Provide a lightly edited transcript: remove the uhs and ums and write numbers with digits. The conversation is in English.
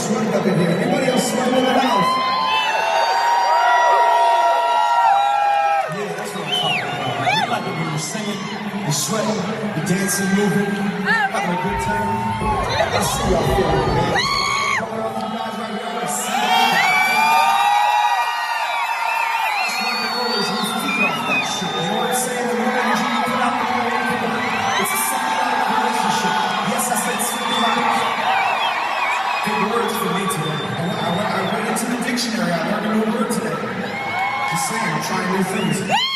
sweating up in here. Anybody else sweating in the house? Yeah, that's what I'm talking about. We like it when you're singing, you're sweating, you're dancing, moving, having a good time. I see y'all feeling it, man. Coming off you guys right now, I see y'all. That's rock and rollers who feed off that shit. You know what I'm saying? The more energy you put out, the more you put out. It's a symbiotic relationship. Yes, I said symbiotic. Big words for me today. I went into the dictionary, I learned a new word today. Just saying, I'm trying new things.